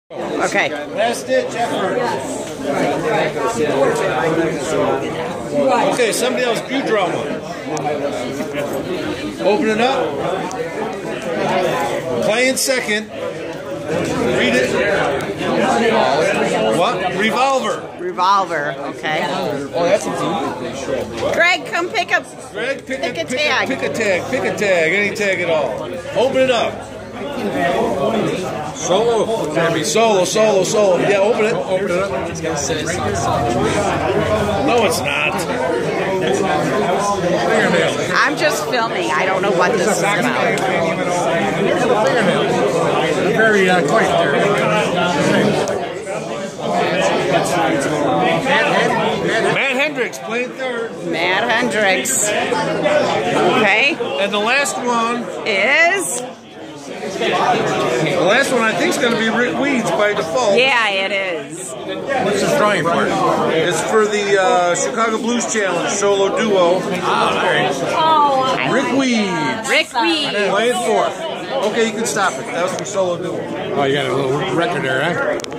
Okay. Last ditch effort. Okay, somebody else, you draw one. Open it up. Playing second. Read it. What? Revolver. Revolver. Okay. Oh, that's easy. Greg, come pick up. Greg, pick a tag. Pick a tag. Pick a tag. Any tag at all. Open it up. Solo. It's gonna be solo. Yeah, open it. Open it up. It's gonna say no, it's not. I'm just filming. I don't know what this is about. Very quiet there. Matt Hendricks playing third. Matt Hendricks. Okay. And the last one is? The last one I think is going to be Rick Weeds by default. Yeah, it is. What's this drawing for? It's for the Chicago Blues Challenge solo duo. Rick Weeds. Rick Weeds. Playing fourth. Okay, you can stop it. That was for solo duo. Oh, you got a little record there, huh?